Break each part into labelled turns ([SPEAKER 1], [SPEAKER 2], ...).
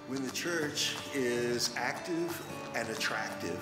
[SPEAKER 1] When the church is active and attractive,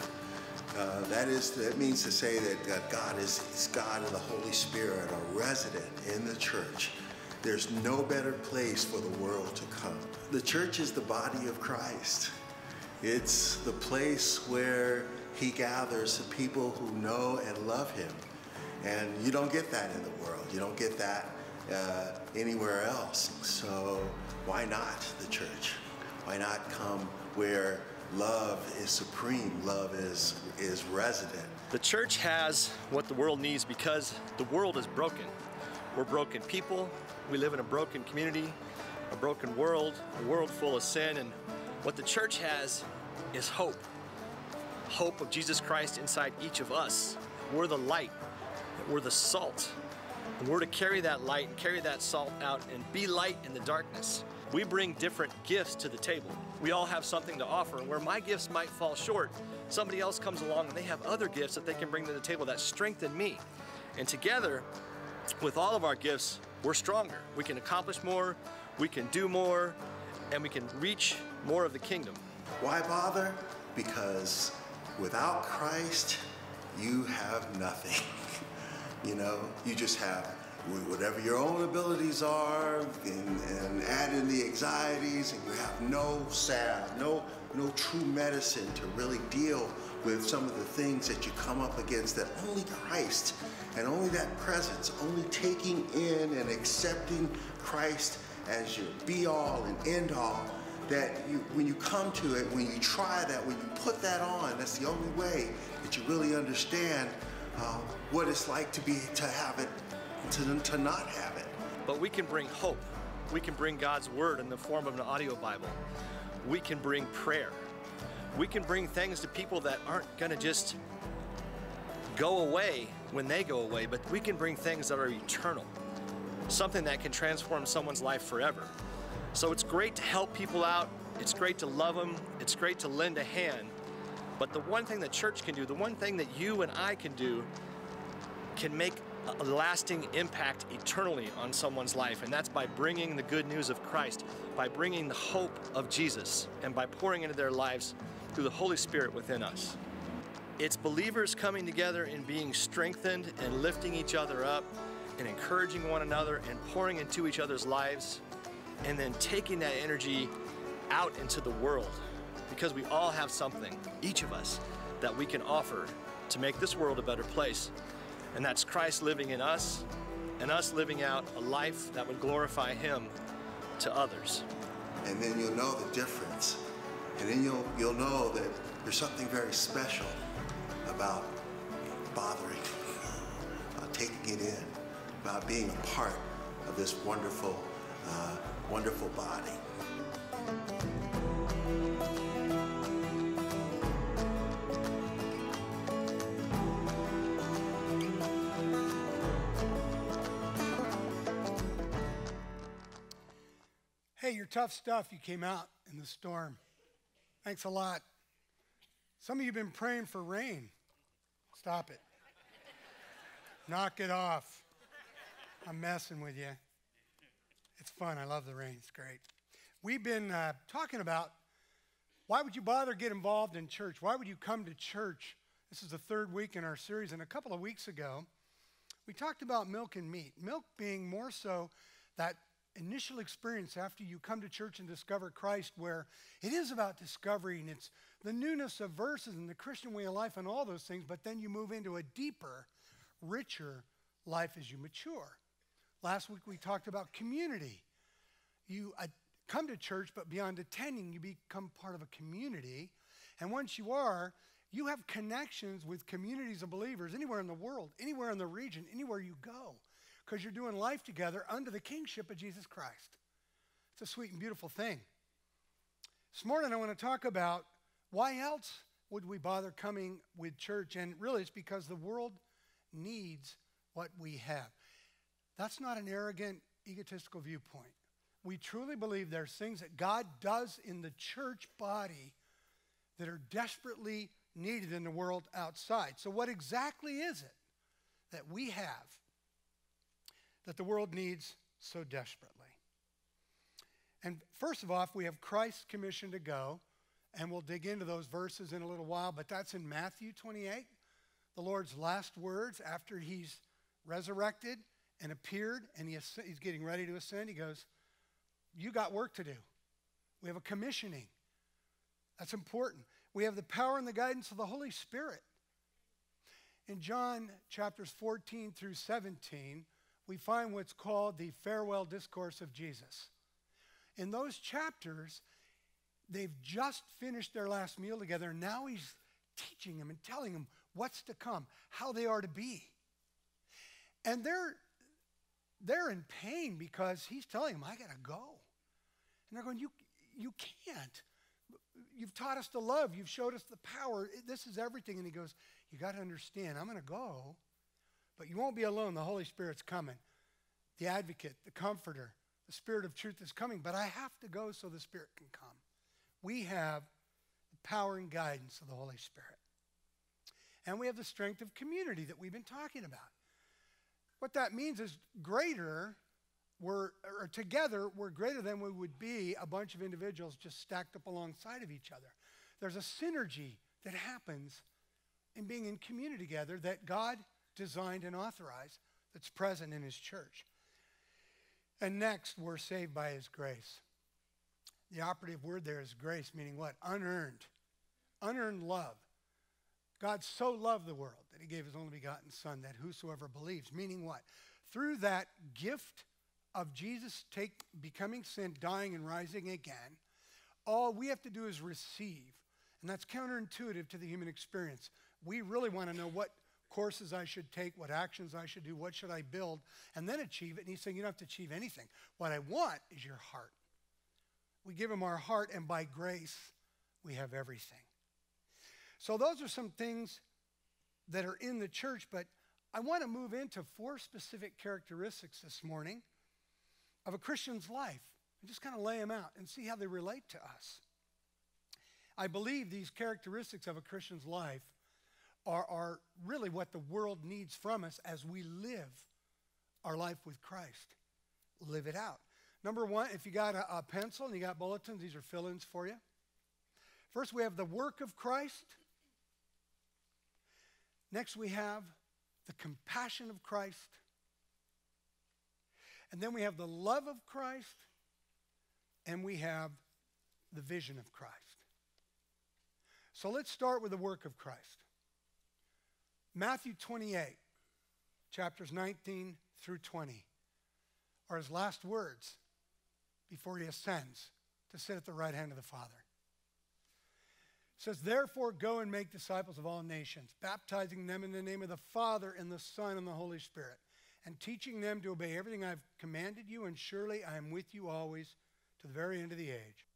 [SPEAKER 1] that means to say that God is God and the Holy Spirit are resident in the church. There's no better place for the world to come. The church is the body of Christ. It's the place where he gathers the people who know and love him. And you don't get that in the world. You don't get that anywhere else. So why not the church? Why not come where love is supreme, love is resident?
[SPEAKER 2] The church has what the world needs because the world is broken. We're broken people. We live in a broken community, a broken world, a world full of sin. And what the church has is hope. Hope of Jesus Christ inside each of us. We're the light. We're the salt. And we're to carry that light and carry that salt out and be light in the darkness. We bring different gifts to the table. We all have something to offer, and where my gifts might fall short, somebody else comes along and they have other gifts that they can bring to the table that strengthen me. And together, with all of our gifts, we're stronger. We can accomplish more, we can do more, and we can reach more of the kingdom.
[SPEAKER 1] Why bother? Because without Christ, you have nothing. You know, you just have whatever your own abilities are, and add in the anxieties, and you have no salve, no true medicine to really deal with some of the things that you come up against, that only Christ and only that presence, only taking in and accepting Christ as your be-all and end-all, that when you come to it, when you try that, when you put that on, that's the only way that you really understand what it's like to have it, to not have it.
[SPEAKER 2] But we can bring hope. We can bring God's word in the form of an audio Bible. We can bring prayer. We can bring things to people that aren't going to just go away when they go away, but we can bring things that are eternal. Something that can transform someone's life forever. So it's great to help people out. It's great to love them. It's great to lend a hand. But the one thing the church can do, the one thing that you and I can do, can make a lasting impact eternally on someone's life, and that's by bringing the good news of Christ, by bringing the hope of Jesus, and by pouring into their lives through the Holy Spirit within us. It's believers coming together and being strengthened and lifting each other up and encouraging one another and pouring into each other's lives, and then taking that energy out into the world, because we all have something, each of us, that we can offer to make this world a better place. And that's Christ living in us, and us living out a life that would glorify him to others.
[SPEAKER 1] And then you'll know the difference. And then you'll know that there's something very special about bothering, about taking it in, about being a part of this wonderful, wonderful body.
[SPEAKER 3] Hey, you're tough stuff. You came out in the storm. Thanks a lot. Some of you have been praying for rain. Stop it. Knock it off. I'm messing with you. It's fun. I love the rain. It's great. We've been talking about why would you bother get involved in church? Why would you come to church? This is the third week in our series, and a couple of weeks ago, we talked about milk and meat. Milk being more so that initial experience after you come to church and discover Christ, where it is about discovery, and it's the newness of verses and the Christian way of life and all those things, but then you move into a deeper, richer life as you mature. Last week we talked about community. You come to church, but beyond attending, you become part of a community, and once you are, you have connections with communities of believers anywhere in the world, anywhere in the region, anywhere you go, because you're doing life together under the kingship of Jesus Christ. It's a sweet and beautiful thing. This morning I want to talk about why else would we bother coming with church, and really it's because the world needs what we have. That's not an arrogant, egotistical viewpoint. We truly believe there's things that God does in the church body that are desperately needed in the world outside. So what exactly is it that we have that the world needs so desperately? And first of all, we have Christ's commission to go, and we'll dig into those verses in a little while, but that's in Matthew 28, the Lord's last words after he's resurrected and appeared, and he's getting ready to ascend. He goes, you got work to do. We have a commissioning. That's important. We have the power and the guidance of the Holy Spirit. In John chapters 14 through 17, we find what's called the farewell discourse of Jesus. In those chapters, they've just finished their last meal together, and now he's teaching them and telling them what's to come, how they are to be. And they're in pain because he's telling them, I got to go. And they're going, you can't. You've taught us to love. You've showed us the power. This is everything. And he goes, you got to understand, I'm going to go, but you won't be alone. The Holy Spirit's coming. The advocate, the comforter, the Spirit of truth is coming, but I have to go so the Spirit can come. We have the power and guidance of the Holy Spirit. And we have the strength of community that we've been talking about. What that means is together, we're greater than we would be a bunch of individuals just stacked up alongside of each other. There's a synergy that happens in being in community together that God designed and authorized that's present in his church. And next, we're saved by his grace. The operative word there is grace, meaning what? Unearned. Unearned love. God so loved the world that he gave his only begotten Son, that whosoever believes, meaning what? Through that gift of Jesus becoming sin, dying and rising again, all we have to do is receive. And that's counterintuitive to the human experience. We really want to know what courses I should take, what actions I should do, what should I build, and then achieve it. And he's saying you don't have to achieve anything. What I want is your heart. We give him our heart, and by grace, we have everything. So those are some things that are in the church, but I want to move into 4 specific characteristics this morning of a Christian's life and just kind of lay them out and see how they relate to us. I believe these characteristics of a Christian's life are really what the world needs from us as we live our life with Christ. Live it out. Number 1, if you got a pencil and you got bulletins, these are fill-ins for you. First, we have the work of Christ. Next, we have the compassion of Christ. And then we have the love of Christ. And we have the vision of Christ. So let's start with the work of Christ. Matthew 28, chapters 19 through 20, are his last words before he ascends to sit at the right hand of the Father. It says, therefore go and make disciples of all nations, baptizing them in the name of the Father and the Son and the Holy Spirit, and teaching them to obey everything I've commanded you, and surely I am with you always to the very end of the age.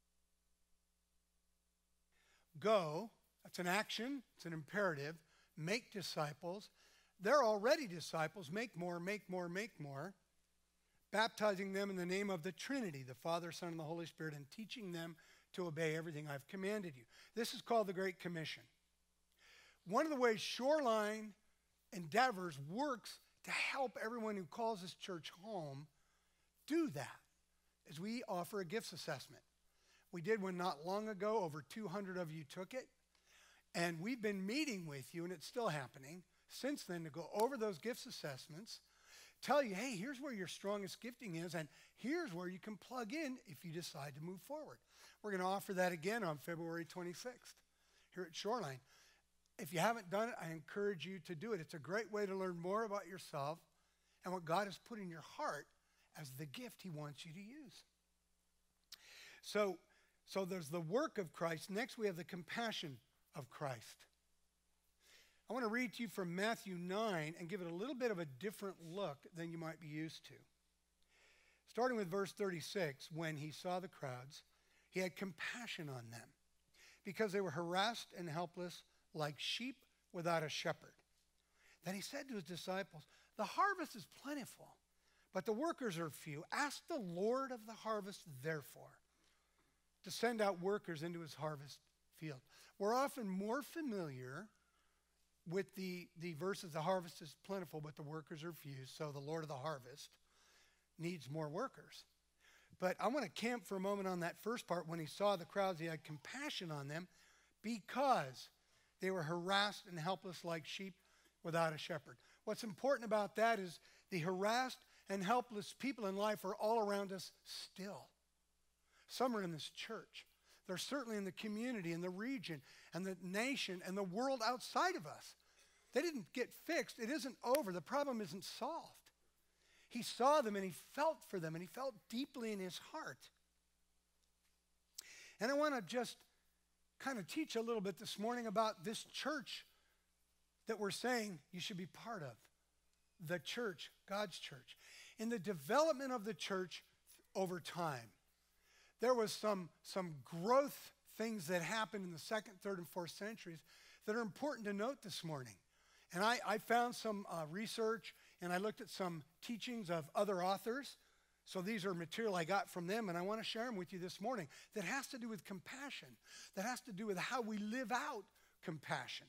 [SPEAKER 3] Go, that's an action, it's an imperative. Make disciples. They're already disciples. Make more, make more, make more. Baptizing them in the name of the Trinity, the Father, Son, and the Holy Spirit, and teaching them to obey everything I've commanded you. This is called the Great Commission. One of the ways Shoreline endeavors works to help everyone who calls this church home do that is we offer a gifts assessment. We did one not long ago. Over 200 of you took it. And we've been meeting with you, and it's still happening since then, to go over those gifts assessments, tell you, hey, here's where your strongest gifting is, and here's where you can plug in if you decide to move forward. We're going to offer that again on February 26th here at Shoreline. If you haven't done it, I encourage you to do it. It's a great way to learn more about yourself and what God has put in your heart as the gift he wants you to use. So there's the work of Christ. Next, we have the compassion of Christ. I want to read to you from Matthew 9 and give it a little bit of a different look than you might be used to. Starting with verse 36, when he saw the crowds, he had compassion on them because they were harassed and helpless like sheep without a shepherd. Then he said to his disciples, the harvest is plentiful, but the workers are few. Ask the Lord of the harvest, therefore, to send out workers into his harvest field. We're often more familiar with the verses, the harvest is plentiful, but the workers are few, so the Lord of the harvest needs more workers. But I want to camp for a moment on that first part. When he saw the crowds, he had compassion on them because they were harassed and helpless like sheep without a shepherd. What's important about that is the harassed and helpless people in life are all around us still. Some are in this church. They're certainly in the community, in the region, and the nation, and the world outside of us. They didn't get fixed. It isn't over. The problem isn't solved. He saw them and he felt for them and he felt deeply in his heart. And I want to just kind of teach a little bit this morning about this church that we're saying you should be part of. The church, God's church. In the development of the church over time, there was some growth things that happened in the 2nd, 3rd, and 4th centuries that are important to note this morning. And I found some research, and I looked at some teachings of other authors. So these are material I got from them, and I want to share them with you this morning that has to do with compassion, that has to do with how we live out compassion.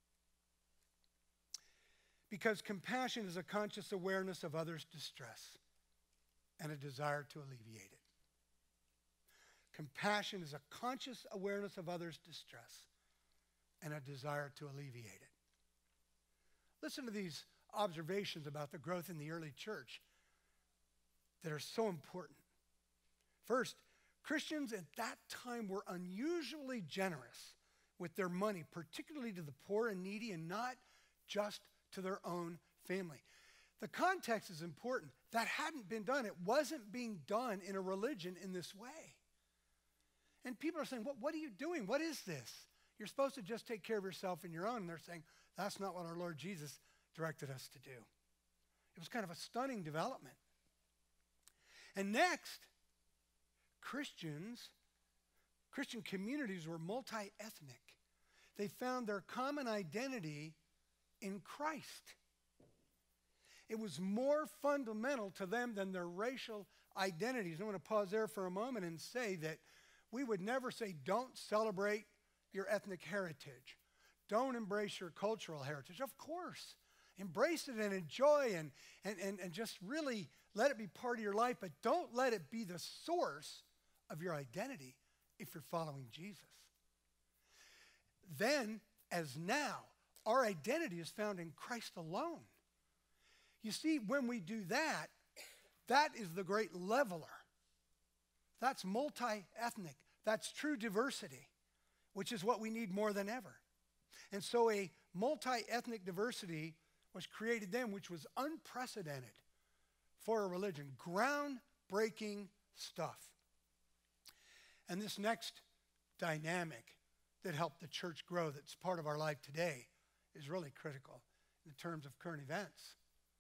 [SPEAKER 3] Because compassion is a conscious awareness of others' distress and a desire to alleviate it. Compassion is a conscious awareness of others' distress and a desire to alleviate it. Listen to these observations about the growth in the early church that are so important. First, Christians at that time were unusually generous with their money, particularly to the poor and needy, and not just to their own family. The context is important. That hadn't been done. It wasn't being done in a religion in this way. And people are saying, what are you doing? What is this? You're supposed to just take care of yourself and your own. And they're saying, that's not what our Lord Jesus directed us to do. It was kind of a stunning development. And next, Christian communities were multi-ethnic. They found their common identity in Christ. It was more fundamental to them than their racial identities. I want to pause there for a moment and say that we would never say, don't celebrate your ethnic heritage. Don't embrace your cultural heritage. Of course, embrace it and enjoy and just really let it be part of your life, but don't let it be the source of your identity if you're following Jesus. Then, as now, our identity is found in Christ alone. You see, when we do that, that is the great leveler. That's multi-ethnic. That's true diversity, which is what we need more than ever. And so a multi-ethnic diversity was created then, which was unprecedented for a religion. Groundbreaking stuff. And this next dynamic that helped the church grow, that's part of our life today, is really critical in terms of current events.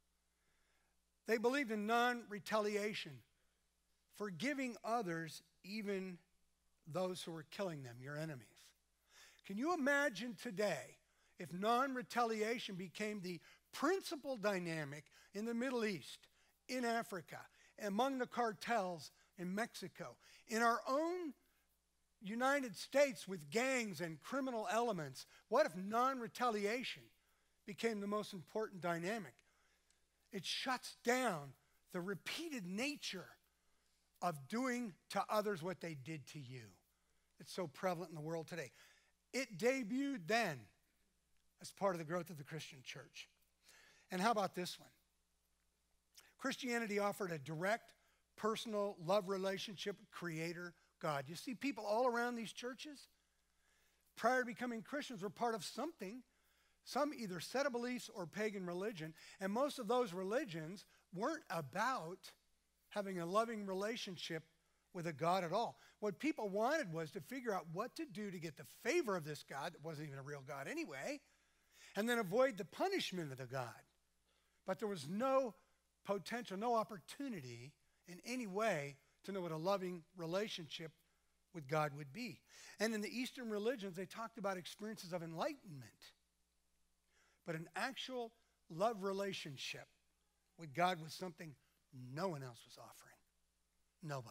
[SPEAKER 3] They believed in non-retaliation, forgiving others, even those who were killing them, your enemies. Can you imagine today if non-retaliation became the principal dynamic in the Middle East, in Africa, among the cartels in Mexico, in our own United States with gangs and criminal elements? What if non-retaliation became the most important dynamic? It shuts down the repeated nature of doing to others what they did to you. It's so prevalent in the world today. It debuted then as part of the growth of the Christian church. And how about this one? Christianity offered a direct, personal love relationship with Creator God. You see people all around these churches, prior to becoming Christians, were part of something, some either set of beliefs or pagan religion, and most of those religions weren't about having a loving relationship with a God at all. What people wanted was to figure out what to do to get the favor of this God that wasn't even a real God anyway, and then avoid the punishment of the God. But there was no potential, no opportunity in any way to know what a loving relationship with God would be. And in the Eastern religions, they talked about experiences of enlightenment. But an actual love relationship with God was something no one else was offering. Nobody.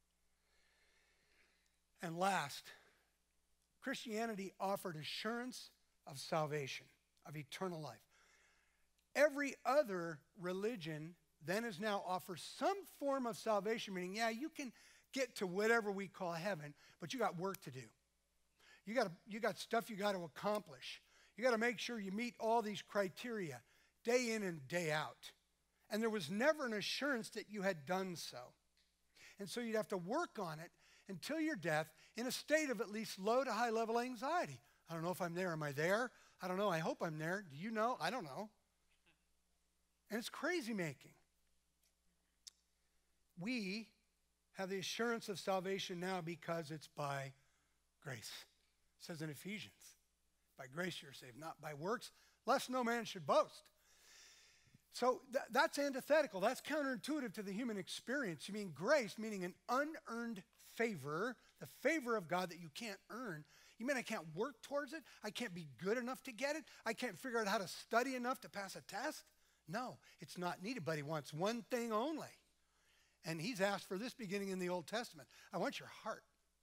[SPEAKER 3] And last, Christianity offered assurance of salvation, of eternal life. Every other religion then as now offers some form of salvation, meaning, yeah, you can get to whatever we call heaven, but you got work to do. You got stuff you got to accomplish. You got to make sure you meet all these criteria day in and day out. And there was never an assurance that you had done so. And so you'd have to work on it until your death in a state of at least low to high level anxiety. I don't know if I'm there. Am I there? I don't know. I hope I'm there. Do you know? I don't know. And it's crazy making. We have the assurance of salvation now because it's by grace. It says in Ephesians, by grace you're saved, not by works, lest no man should boast. So that's antithetical. That's counterintuitive to the human experience. You mean grace, meaning an unearned favor, the favor of God that you can't earn. You mean I can't work towards it? I can't be good enough to get it? I can't figure out how to study enough to pass a test? No, it's not needed, but he wants one thing only. And he's asked for this beginning in the Old Testament. I want your heart.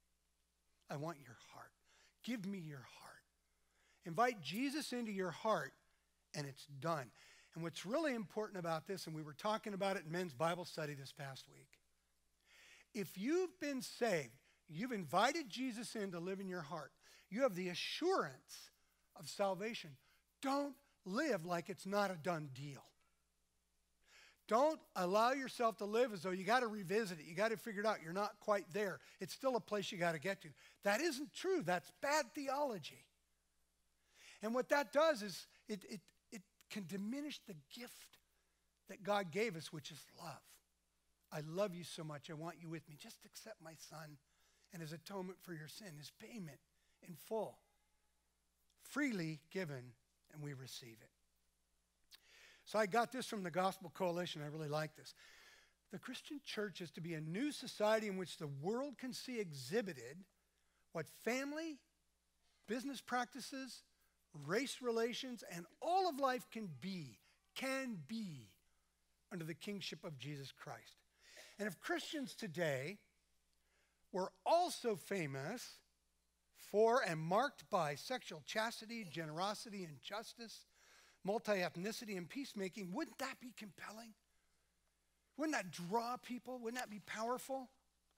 [SPEAKER 3] I want your heart. Give me your heart. Invite Jesus into your heart, and it's done. And what's really important about this, and we were talking about it in men's Bible study this past week, if you've been saved, you've invited Jesus in to live in your heart, you have the assurance of salvation. Don't live like it's not a done deal. Don't allow yourself to live as though you got to revisit it. You got to figure it out. You're not quite there. It's still a place you got to get to. That isn't true. That's bad theology. And what that does is it can diminish the gift that God gave us, which is love. I love you so much. I want you with me. Just accept my son and his atonement for your sin, his payment in full. Freely given, and we receive it. So I got this from the Gospel Coalition. I really like this. The Christian church is to be a new society in which the world can see exhibited what family, business practices, race relations, and all of life can be under the kingship of Jesus Christ. And if Christians today were also famous for and marked by sexual chastity, generosity, and justice, multi-ethnicity, and peacemaking, wouldn't that be compelling? Wouldn't that draw people? Wouldn't that be powerful?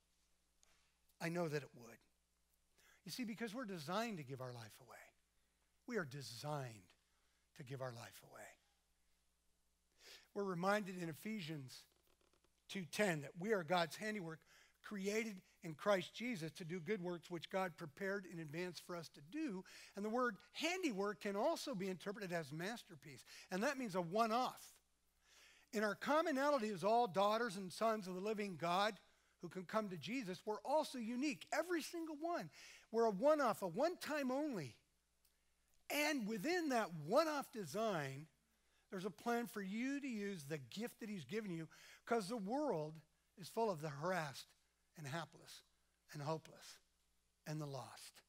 [SPEAKER 3] I know that it would. You see, because we're designed to give our life away. We are designed to give our life away. We're reminded in Ephesians 2:10 that we are God's handiwork, created in Christ Jesus to do good works which God prepared in advance for us to do. And the word handiwork can also be interpreted as masterpiece. And that means a one-off. In our commonality as all daughters and sons of the living God who can come to Jesus, we're also unique. Every single one. We're a one-off, a one-time only. And within that one-off design, there's a plan for you to use the gift that he's given you, because the world is full of the harassed and hapless and hopeless and the lost.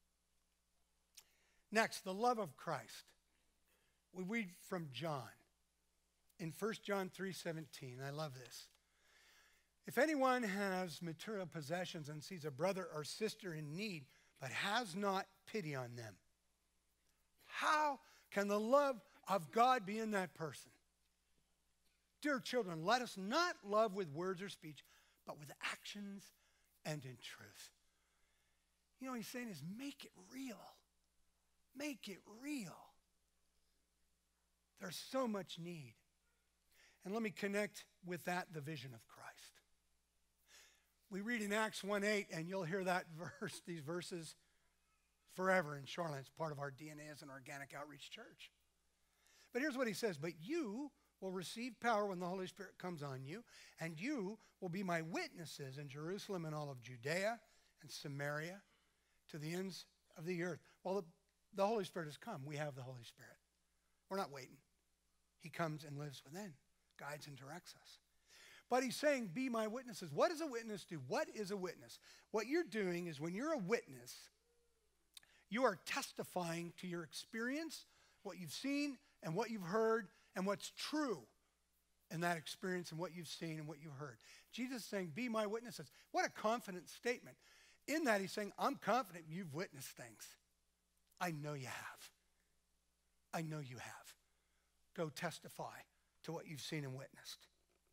[SPEAKER 3] Next, the love of Christ. We read from John in 1 John 3:17. I love this. If anyone has material possessions and sees a brother or sister in need, but has not pity on them, how can the love of God be in that person? Dear children, let us not love with words or speech, but with actions and in truth. You know what he's saying is make it real. Make it real. There's so much need. And let me connect with that the vision of Christ. We read in Acts 1:8, and you'll hear that verse, these verses forever in Shoreline. It's part of our DNA as an organic outreach church. But here's what he says, but you will receive power when the Holy Spirit comes on you, and you will be my witnesses in Jerusalem and all of Judea and Samaria to the ends of the earth. Well, the Holy Spirit has come. We have the Holy Spirit. We're not waiting. He comes and lives within, guides and directs us. But he's saying, be my witnesses. What does a witness do? What is a witness? What you're doing is when you're a witness, you are testifying to your experience, what you've seen and what you've heard, and what's true in that experience and what you've seen and what you've heard. Jesus is saying, be my witnesses. What a confident statement. In that, he's saying, I'm confident you've witnessed things. I know you have. I know you have. Go testify to what you've seen and witnessed.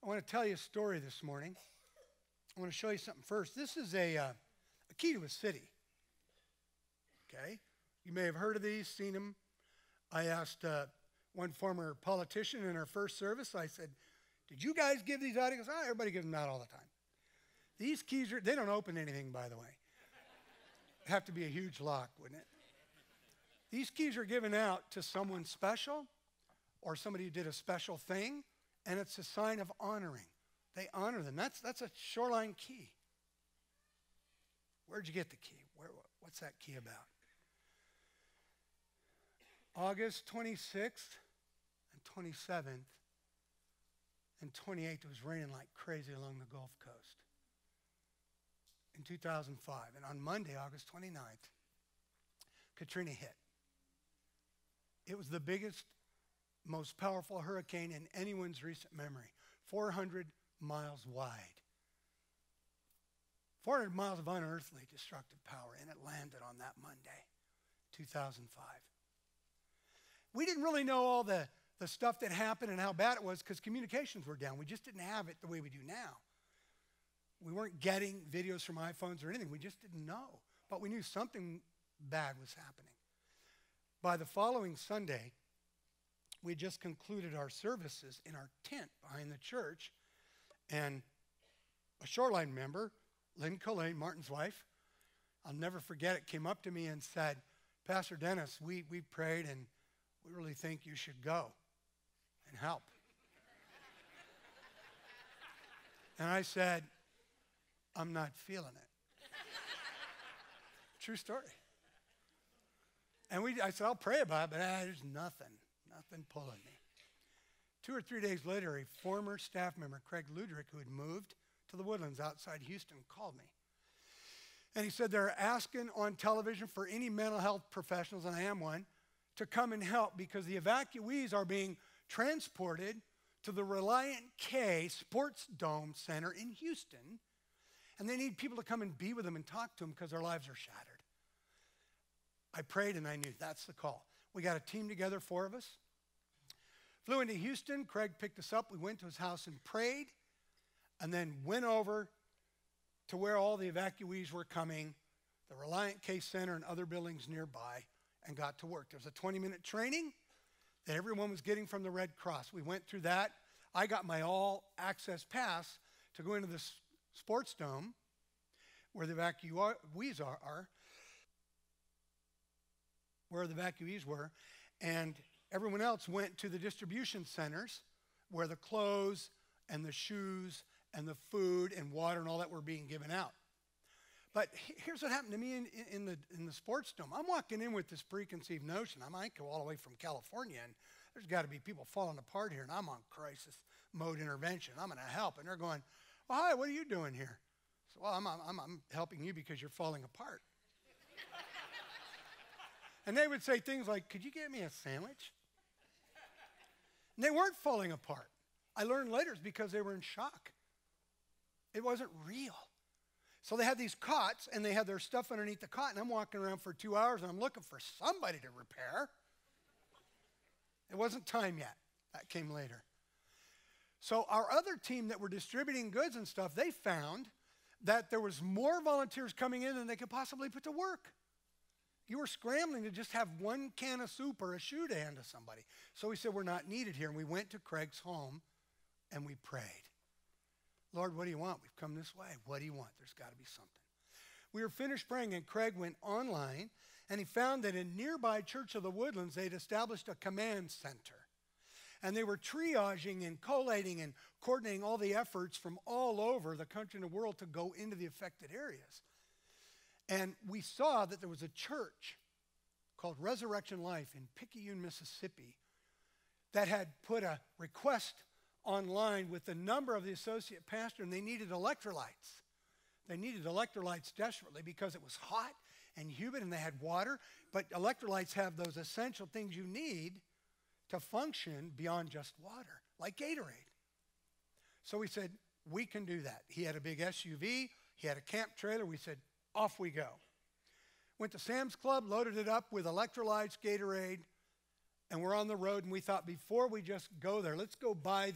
[SPEAKER 3] I want to tell you a story this morning. I want to show you something first. This is a key to a city. Okay? You may have heard of these, seen them. I asked one former politician in our first service, I said, did you guys give these out? He goes, everybody gives them out all the time. These keys, they don't open anything, by the way. It'd have to be a huge lock, wouldn't it? These keys are given out to someone special or somebody who did a special thing, and it's a sign of honoring. They honor them. That's a Shoreline key. Where'd you get the key? What's that key about? August 26th and 27th and 28th, it was raining like crazy along the Gulf Coast in 2005. And on Monday, August 29th, Katrina hit. It was the biggest, most powerful hurricane in anyone's recent memory, 400 miles wide. 400 miles of unearthly destructive power, and it landed on that Monday, 2005. We didn't really know all the stuff that happened and how bad it was because communications were down. We just didn't have it the way we do now. We weren't getting videos from iPhones or anything. We just didn't know. But we knew something bad was happening. By the following Sunday, we had just concluded our services in our tent behind the church, and a Shoreline member, Lynn Colleen, Martin's wife, I'll never forget it, came up to me and said, Pastor Dennis, we prayed and we really think you should go and help. And I said, I'm not feeling it. True story. And I said, I'll pray about it, but there's nothing pulling me. 2 or 3 days later, a former staff member, Craig Ludrick, who had moved to the Woodlands outside Houston, called me. And he said, they're asking on television for any mental health professionals, and I am one, to come and help because the evacuees are being transported to the Reliant K Sports Dome Center in Houston, and they need people to come and be with them and talk to them because their lives are shattered. I prayed and I knew that's the call. We got a team together, 4 of us. Flew into Houston. Craig picked us up. We went to his house and prayed, and then went over to where all the evacuees were coming, the Reliant K Center and other buildings nearby, and got to work. There was a 20-minute training that everyone was getting from the Red Cross. We went through that. I got my all-access pass to go into the sports dome where the evacuees are, and everyone else went to the distribution centers where the clothes and the shoes and the food and water and all that were being given out. But here's what happened to me in the sports dome. I'm walking in with this preconceived notion. I might go all the way from California, and there's got to be people falling apart here, and I'm on crisis mode intervention. I'm going to help. And they're going, well, hi, what are you doing here? So, well, I'm helping you because you're falling apart. And they would say things like, could you get me a sandwich? And they weren't falling apart. I learned later it's because they were in shock. It wasn't real. So they had these cots, and they had their stuff underneath the cot, and I'm walking around for 2 hours, and I'm looking for somebody to repair. It wasn't time yet. That came later. So our other team that were distributing goods and stuff, they found that there was more volunteers coming in than they could possibly put to work. You were scrambling to just have one can of soup or a shoe to hand to somebody. So we said, we're not needed here. And we went to Craig's home, and we prayed. Lord, what do you want? We've come this way. What do you want? There's got to be something. We were finished praying, and Craig went online, and he found that in nearby Church of the Woodlands, they'd established a command center. And they were triaging and collating and coordinating all the efforts from all over the country and the world to go into the affected areas. And we saw that there was a church called Resurrection Life in Picayune, Mississippi, that had put a request online with the number of the associate pastor, and they needed electrolytes. They needed electrolytes desperately because it was hot and humid and they had water, but electrolytes have those essential things you need to function beyond just water, like Gatorade. So we said, we can do that. He had a big SUV. He had a camp trailer. We said, off we go. Went to Sam's Club, loaded it up with electrolytes, Gatorade, and we're on the road. And we thought, before we just go there, let's go buy the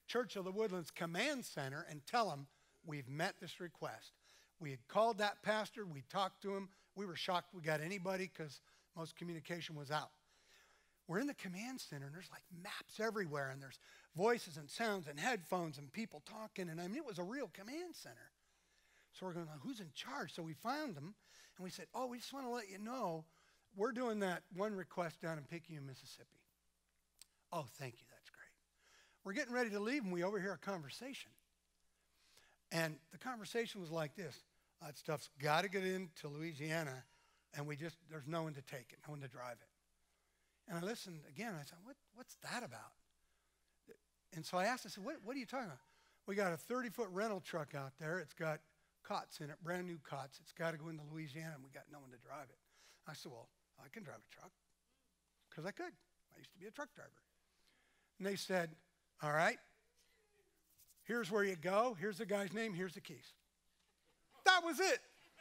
[SPEAKER 3] Church of the Woodlands Command Center and tell them we've met this request. We had called that pastor. We talked to him. We were shocked we got anybody because most communication was out. We're in the command center, and there's like maps everywhere, and there's voices and sounds and headphones and people talking, and I mean, it was a real command center. So we're going, who's in charge? So we found them, and we said, we just want to let you know, we're doing that one request down in Picayune, Mississippi. Oh, thank you, that's great. We're getting ready to leave, and we overhear a conversation. And the conversation was like this: that stuff's got to get into Louisiana, and there's no one to take it, no one to drive it. And I listened again, and I said, what's that about? And so I asked, I said, what are you talking about? We got a 30-foot rental truck out there. It's got cots in it, brand new cots. It's got to go into Louisiana, and we got no one to drive it. I said, well, I can drive a truck, because I could. I used to be a truck driver. And they said, all right, here's where you go. Here's the guy's name. Here's the keys. That was it.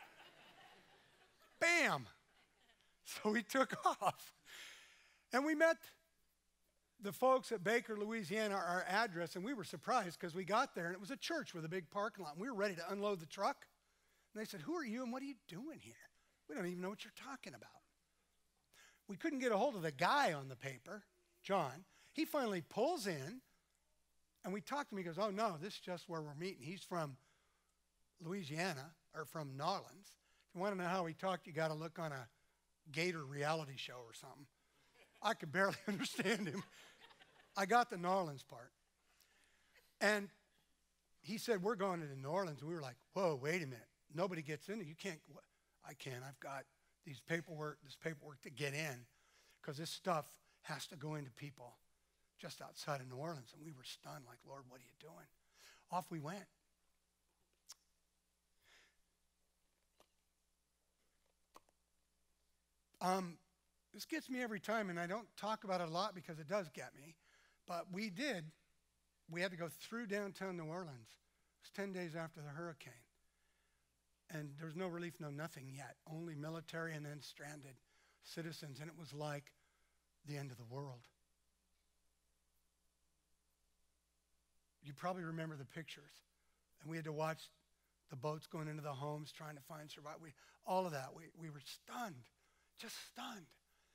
[SPEAKER 3] Bam. So we took off. And we met the folks at Baker, Louisiana, our address, and we were surprised because we got there, and it was a church with a big parking lot. And we were ready to unload the truck. And they said, who are you, and what are you doing here? We don't even know what you're talking about. We couldn't get a hold of the guy on the paper, John. He finally pulls in, and we talked to him. He goes, oh, no, this is just where we're meeting. He's from Louisiana, or from New Orleans. If you want to know how he talked, you got to look on a Gator reality show or something. I could barely understand him. I got the New Orleans part. And he said, we're going to New Orleans. And we were like, whoa, wait a minute. Nobody gets in there. You can't. I can. I've got this paperwork to get in, because this stuff has to go into people just outside of New Orleans. And we were stunned, like, Lord, what are you doing? Off we went. This gets me every time, and I don't talk about it a lot because it does get me, but we had to go through downtown New Orleans. It was 10 days after the hurricane, and there was no relief, no nothing yet, only military and then stranded citizens, and it was like the end of the world. You probably remember the pictures, and we had to watch the boats going into the homes trying to find survivors. All of that, we were stunned, just stunned.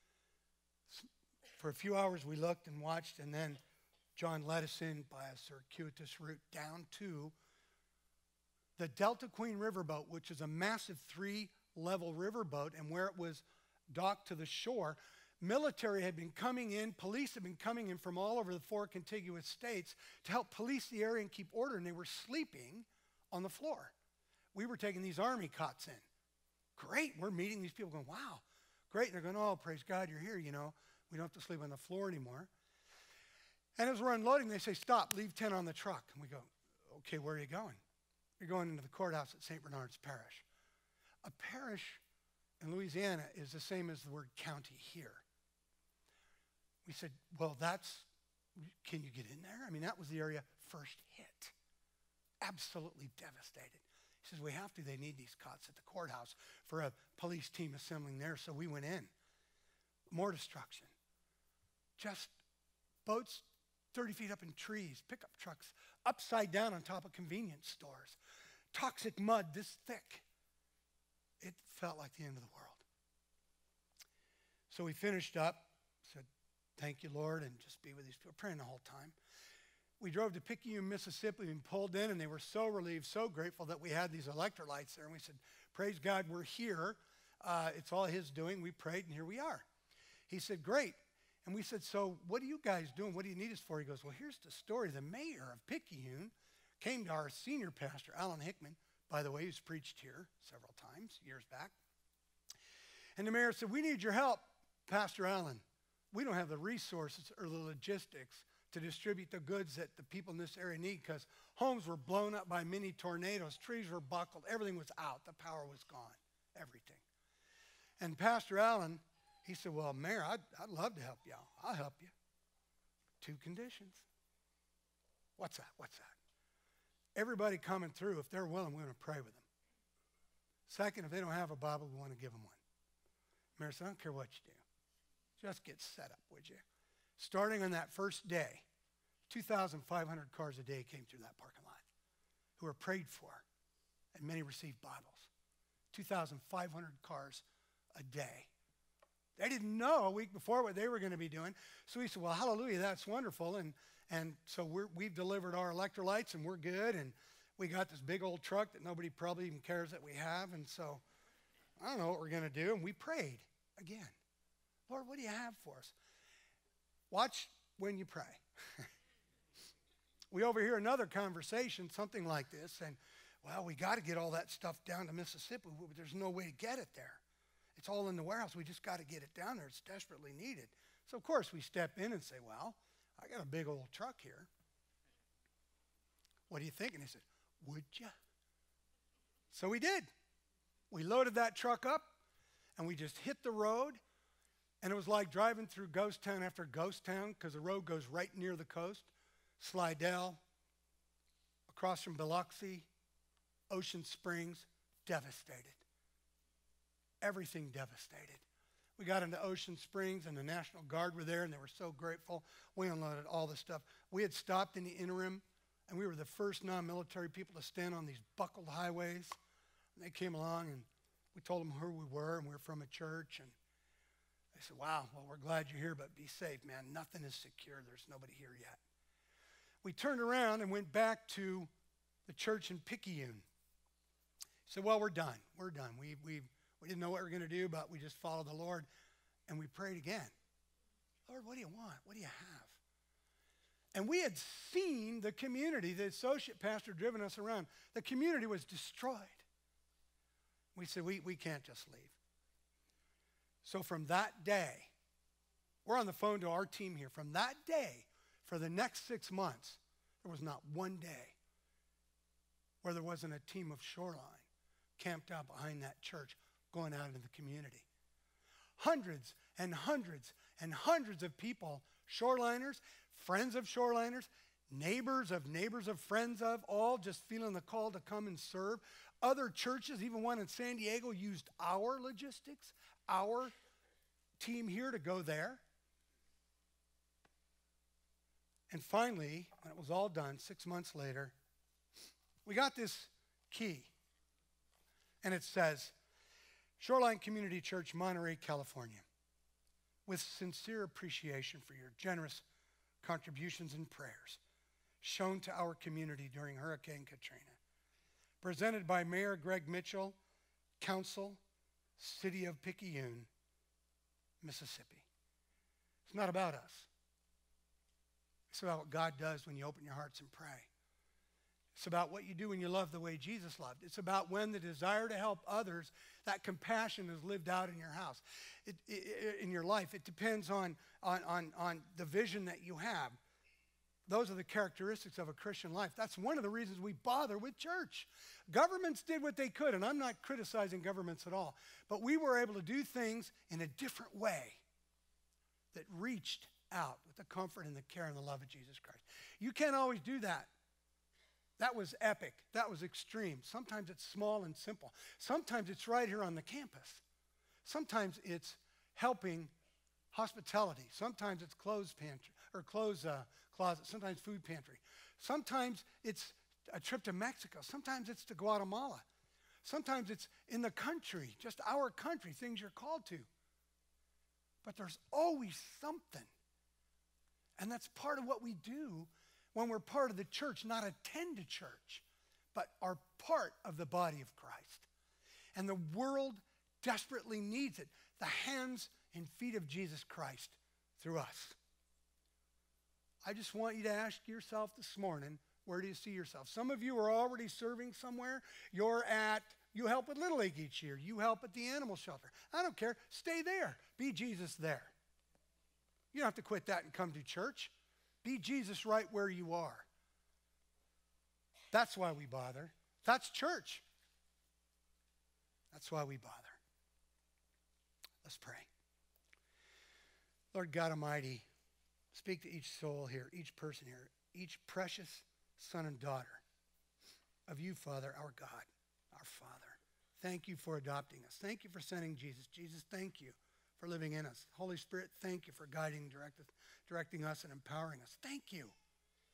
[SPEAKER 3] For a few hours we looked and watched, and then John led us in by a circuitous route down to the Delta Queen riverboat, which is a massive 3-level riverboat, and where it was docked to the shore, military had been coming in, police had been coming in from all over the 4 contiguous states to help police the area and keep order, and they were sleeping on the floor. We were taking these army cots in. Great, we're meeting these people going, wow, great. And they're going, oh, praise God, you're here, you know. We don't have to sleep on the floor anymore. And as we're unloading, they say, stop, leave 10 on the truck. And we go, okay, where are you going? You're going into the courthouse at St. Bernard's Parish. A parish in Louisiana is the same as the word county here. We said, well, can you get in there? I mean, that was the area first hit. Absolutely devastated. He says, we have to. They need these cots at the courthouse for a police team assembling there. So we went in. More destruction. Just boats 30 feet up in trees, pickup trucks upside down on top of convenience stores, toxic mud this thick. It felt like the end of the world. So we finished up, said, thank you, Lord, and just be with these people, praying the whole time. We drove to Picayune, Mississippi, and pulled in, and they were so relieved, so grateful that we had these electrolytes there. And we said, praise God, we're here. It's all his doing. We prayed, and here we are. He said, great. And we said, so what are you guys doing? What do you need us for? He goes, well, here's the story. The mayor of Picayune came to our senior pastor, Alan Hickman, by the way, who's preached here several times, years back. And the mayor said, we need your help, Pastor Alan. We don't have the resources or the logistics to distribute the goods that the people in this area need, because homes were blown up by mini tornadoes, trees were buckled, everything was out, the power was gone, everything. And Pastor Alan, he said, well, Mayor, I'd love to help you out. I'll help you. 2 conditions. What's that? Everybody coming through, if they're willing, we're going to pray with them. Second, if they don't have a Bible, we want to give them one. Mayor said, I don't care what you do. Just get set up, would you? Starting on that first day, 2,500 cars a day came through that parking lot who were prayed for, and many received Bibles. 2,500 cars a day. They didn't know a week before what they were going to be doing. So we said, well, hallelujah, that's wonderful. And so we've delivered our electrolytes, and we're good. And we got this big old truck that nobody probably even cares that we have. And so I don't know what we're going to do. And we prayed again. Lord, what do you have for us? Watch when you pray. We overhear another conversation, something like this, and, well, we got to get all that stuff down to Mississippi, but there's no way to get it there. It's all in the warehouse. We just got to get it down there. It's desperately needed. So, of course, we step in and say, well, I got a big old truck here. What do you think? And he said, would you? So we did. We loaded that truck up, and we just hit the road, and it was like driving through ghost town after ghost town because the road goes right near the coast. Slidell, across from Biloxi, Ocean Springs, devastated. Everything devastated. We got into Ocean Springs, and the National Guard were there, and they were so grateful. We unloaded all the stuff. We had stopped in the interim, and we were the first non-military people to stand on these buckled highways. And they came along, and we told them who we were, and we were from a church. And they said, wow, well, we're glad you're here, but be safe, man. Nothing is secure. There's nobody here yet. We turned around and went back to the church in Picayune. Said, well, we're done. We're done. We didn't know what we were going to do, but we just followed the Lord, and we prayed again. Lord, what do you want? What do you have? And we had seen the community, the associate pastor driven us around. The community was destroyed. We said, we can't just leave. So from that day, we're on the phone to our team here. From that day, for the next 6 months, there was not one day where there wasn't a team of Shoreline camped out behind that church going out into the community. Hundreds and hundreds and hundreds of people, Shoreliners, friends of Shoreliners, neighbors of friends of, all just feeling the call to come and serve. Other churches, even one in San Diego, used our logistics, our team here to go there. And finally, when it was all done, 6 months later, we got this key. And it says, Shoreline Community Church, Monterey, California. With sincere appreciation for your generous contributions and prayers shown to our community during Hurricane Katrina. Presented by Mayor Greg Mitchell, Council, City of Picayune, Mississippi. It's not about us. It's about what God does when you open your hearts and pray. It's about what you do when you love the way Jesus loved. It's about when the desire to help others, that compassion is lived out in your house, in your life. It depends on the vision that you have. Those are the characteristics of a Christian life. That's one of the reasons we bother with church. Governments did what they could, and I'm not criticizing governments at all, but we were able to do things in a different way that reached out with the comfort and the care and the love of Jesus Christ. You can't always do that. That was epic. That was extreme. Sometimes it's small and simple. Sometimes it's right here on the campus. Sometimes it's helping hospitality. Sometimes it's clothes pantry or clothes closet. Sometimes food pantry. Sometimes it's a trip to Mexico. Sometimes it's to Guatemala. Sometimes it's in the country, just our country, things you're called to. But there's always something. And that's part of what we do when we're part of the church, not attend a church, but are part of the body of Christ. And the world desperately needs it, the hands and feet of Jesus Christ through us. I just want you to ask yourself this morning, where do you see yourself? Some of you are already serving somewhere. You help with Little League each year. You help at the animal shelter. I don't care. Stay there. Be Jesus there. You don't have to quit that and come to church. Be Jesus right where you are. That's why we bother. That's church. That's why we bother. Let's pray. Lord God Almighty, speak to each soul here, each person here, each precious son and daughter of you, Father, our God, our Father. Thank you for adopting us. Thank you for sending Jesus. Jesus, thank you for living in us. Holy Spirit, thank you for guiding, directing us and empowering us. Thank you.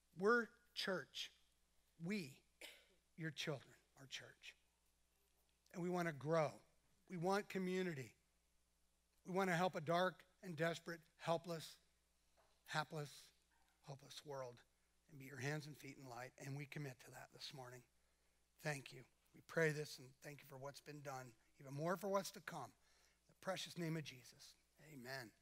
[SPEAKER 3] We're church. We, your children, are church. And we want to grow. We want community. We want to help a dark and desperate, helpless, hapless, hopeless world and be your hands and feet in light. And we commit to that this morning. Thank you. We pray this and thank you for what's been done, even more for what's to come. In the precious name of Jesus. Amen.